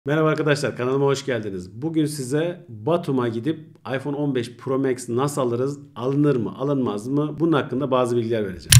Merhaba arkadaşlar, kanalıma hoş geldiniz. Bugün size Batum'a gidip iPhone 15 Pro Max nasıl alırız, alınır mı, alınmaz mı? Bunun hakkında bazı bilgiler vereceğim.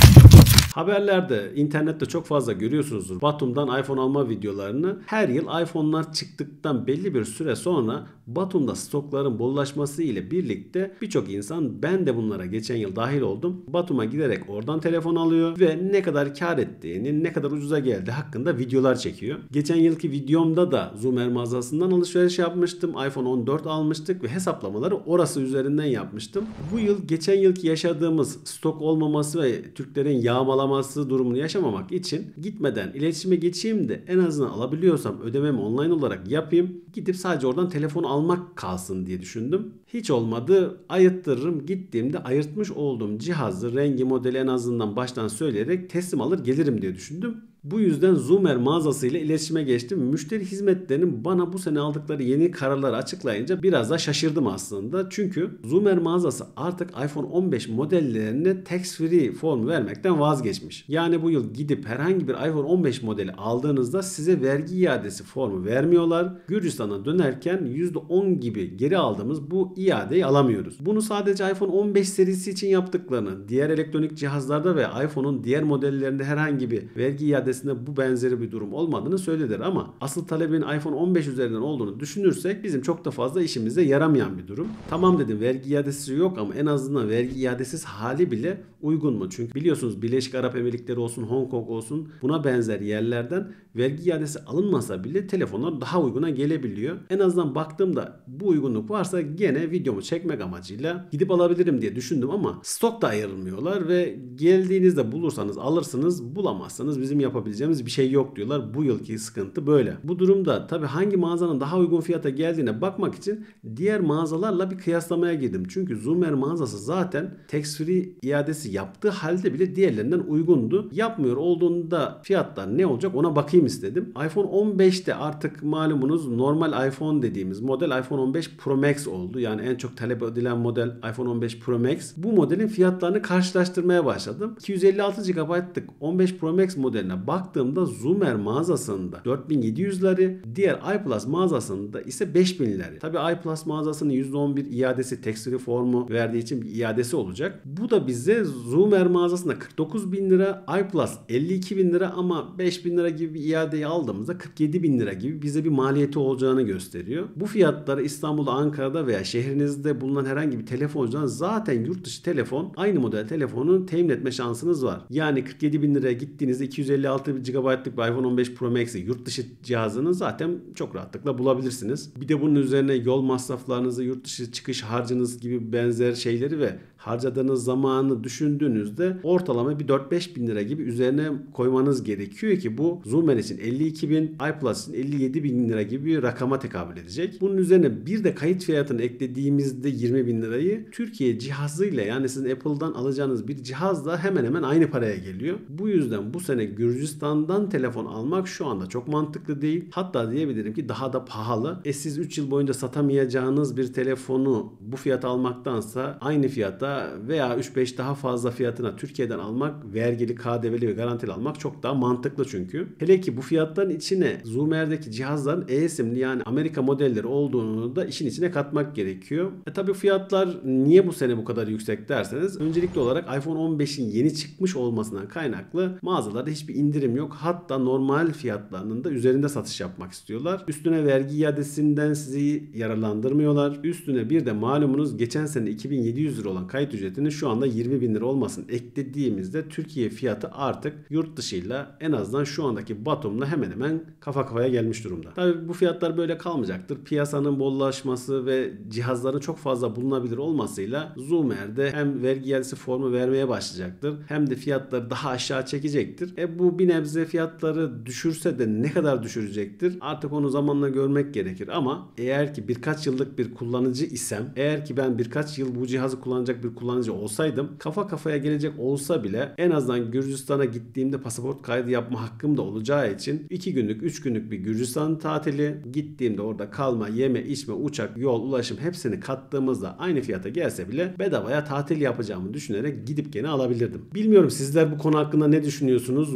Haberlerde, internette çok fazla görüyorsunuzdur. Batum'dan iPhone alma videolarını. Her yıl iPhone'lar çıktıktan belli bir süre sonra Batum'da stokların bollaşması ile birlikte birçok insan, ben de bunlara geçen yıl dahil oldum, Batum'a giderek oradan telefon alıyor ve ne kadar kar ettiğini, ne kadar ucuza geldiği hakkında videolar çekiyor. Geçen yılki videomda da Zumer mağazasından alışveriş yapmıştım. iPhone 14 almıştık ve hesaplamaları orası üzerinden yapmıştım. Bu yıl geçen yılki yaşadığımız stok olmaması ve Türklerin yağmalaması durumunu yaşamamak için gitmeden iletişime geçeyim de en azından alabiliyorsam ödememi online olarak yapayım. Gidip sadece oradan telefonu almak kalsın diye düşündüm. Hiç olmadı, ayırttırırım. Gittiğimde ayırtmış olduğum cihazı, rengi, modeli en azından baştan söyleyerek teslim alır gelirim diye düşündüm. Bu yüzden Zumer mağazasıyla iletişime geçtim. Müşteri hizmetlerinin bana bu sene aldıkları yeni kararları açıklayınca biraz da şaşırdım aslında. Çünkü Zumer mağazası artık iPhone 15 modellerine tax free formu vermekten vazgeçmiş. Yani bu yıl gidip herhangi bir iPhone 15 modeli aldığınızda size vergi iadesi formu vermiyorlar. Gürcistan'a dönerken %10 gibi geri aldığımız bu iadeyi alamıyoruz. Bunu sadece iPhone 15 serisi için yaptıklarını, diğer elektronik cihazlarda ve iPhone'un diğer modellerinde herhangi bir vergi iadesinde bu benzeri bir durum olmadığını söylediler ama asıl talebin iPhone 15 üzerinden olduğunu düşünürsek bizim çok da fazla işimize yaramayan bir durum. Tamam dedim, vergi iadesi yok ama en azından vergi iadesiz hali bile uygun mu? Çünkü biliyorsunuz Birleşik Arap Emirlikleri olsun, Hong Kong olsun, buna benzer yerlerden vergi iadesi alınmasa bile telefonlar daha uyguna gelebiliyor. En azından baktığımda bu uygunluk varsa gene videomu çekmek amacıyla gidip alabilirim diye düşündüm ama stok da ayrılmıyorlar ve geldiğinizde bulursanız alırsınız, bulamazsanız bizim yapabileceğimiz bir şey yok diyorlar. Bu yılki sıkıntı böyle. Bu durumda tabii hangi mağazanın daha uygun fiyata geldiğine bakmak için diğer mağazalarla bir kıyaslamaya girdim. Çünkü Zumer mağazası zaten tax free iadesi yaptığı halde bile diğerlerinden uygundu. Yapmıyor olduğunda fiyatlar ne olacak ona bakayım istedim. iPhone 15'te artık malumunuz normal iPhone dediğimiz model iPhone 15 Pro Max oldu. Yani en çok talep edilen model iPhone 15 Pro Max. Bu modelin fiyatlarını karşılaştırmaya başladım. 256 GB'lık 15 Pro Max modeline baktığımda Zumer mağazasında 4700'leri, diğer iPlus mağazasında ise 5000'leri. Tabii iPlus mağazasının %11 iadesi, tax free formu verdiği için bir iadesi olacak. Bu da bize Zumer mağazasında 49.000 lira, iPlus 52.000 lira ama 5.000 lira gibi bir iadeyi aldığımızda 47.000 lira gibi bize bir maliyeti olacağını gösteriyor. Bu fiyatları İstanbul'da, Ankara'da veya şehrinizde bulunan herhangi bir telefoncudan zaten yurt dışı telefon, aynı model telefonu temin etme şansınız var. Yani 47.000 liraya gittiğinizde 256 GB'lık bir iPhone 15 Pro Max'i yurt dışı cihazını zaten çok rahatlıkla bulabilirsiniz. Bir de bunun üzerine yol masraflarınızı, yurt dışı çıkış harcınız gibi benzer şeyleri ve harcadığınız zamanı düşündüğünüzde ortalama bir 4-5 bin lira gibi üzerine koymanız gerekiyor ki bu Zumer için 52 bin, iPlus için 57 bin lira gibi bir rakama tekabül edecek. Bunun üzerine bir de kayıt fiyatını eklediğimizde 20 bin lirayı Türkiye cihazıyla, yani sizin Apple'dan alacağınız bir cihazla hemen hemen aynı paraya geliyor. Bu yüzden bu sene Gürcistan'dan telefon almak şu anda çok mantıklı değil. Hatta diyebilirim ki daha da pahalı. Siz 3 yıl boyunca satamayacağınız bir telefonu bu fiyata almaktansa aynı fiyata veya 3-5 daha fazla fiyatına Türkiye'den almak, vergili, KDV'li ve garantili almak çok daha mantıklı çünkü. Hele ki bu fiyatların içine Zumer'deki cihazların eSIM'li, yani Amerika modelleri olduğunu da işin içine katmak gerekiyor. Tabii fiyatlar niye bu sene bu kadar yüksek derseniz, öncelikli olarak iPhone 15'in yeni çıkmış olmasından kaynaklı mağazalarda hiçbir indirim yok. Hatta normal fiyatlarının da üzerinde satış yapmak istiyorlar. Üstüne vergi iadesinden sizi yararlandırmıyorlar. Üstüne bir de malumunuz geçen sene 2700 lira olan kayıt ücretinin şu anda 20 bin lira olmasını eklediğimizde Türkiye fiyatı artık yurt dışıyla, en azından şu andaki Batum'la hemen hemen kafa kafaya gelmiş durumda. Tabii bu fiyatlar böyle kalmayacaktır. Piyasanın bollaşması ve cihazların çok fazla bulunabilir olmasıyla Zumer'de hem vergi iadesi formu vermeye başlayacaktır hem de fiyatları daha aşağı çekecektir. Bu bir nebze fiyatları düşürse de ne kadar düşürecektir? Artık onu zamanla görmek gerekir ama eğer ki birkaç yıllık bir kullanıcı isem, eğer ki ben birkaç yıl bu cihazı kullanacak bir kullanıcı olsaydım, kafa kafaya gelecek olsa bile en azından Gürcistan'a gittiğimde pasaport kaydı yapma hakkım da olacağı için 2 günlük 3 günlük bir Gürcistan tatili, gittiğimde orada kalma, yeme, içme, uçak, yol, ulaşım hepsini kattığımızda aynı fiyata gelse bile bedavaya tatil yapacağımı düşünerek gidip gene alabilirdim. Bilmiyorum sizler bu konu hakkında ne düşünüyorsunuz? Malum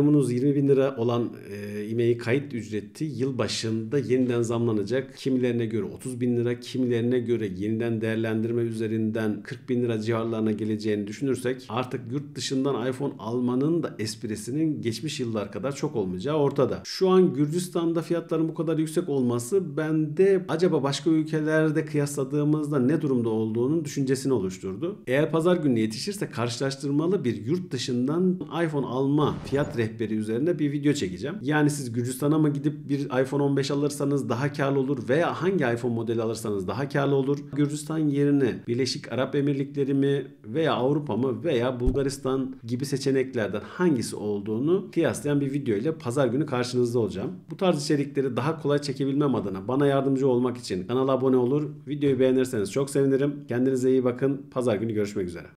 malumunuz 20 bin lira olan IMEI kayıt ücreti yıl başında yeniden zamlanacak. Kimilerine göre 30 bin lira, kimilerine göre yeniden değerlendirme üzerinden 40 bin lira civarlarına geleceğini düşünürsek artık yurt dışından iPhone almanın da esprisinin geçmiş yıllar kadar çok olmayacağı ortada. Şu an Gürcistan'da fiyatların bu kadar yüksek olması bende acaba başka ülkelerde kıyasladığımızda ne durumda olduğunun düşüncesini oluşturdu. Eğer pazar günü yetişirse karşılaştırmalı bir yurt dışından iPhone alma fiyat rehberi üzerine bir video çekeceğim. Yani siz Gürcistan'a mı gidip bir iPhone 15 alırsanız daha karlı olur veya hangi iPhone modeli alırsanız daha karlı olur? Gürcistan yerine Birleşik Arap Emirlikleri mi veya Avrupa mı veya Bulgaristan gibi seçeneklerden hangisi olduğunu kıyaslayan bir video ile pazar günü karşınızda olacağım. Bu tarz içerikleri daha kolay çekebilmem adına bana yardımcı olmak için kanala abone olur, videoyu beğenirseniz çok sevinirim. Kendinize iyi bakın. Pazar günü görüşmek üzere.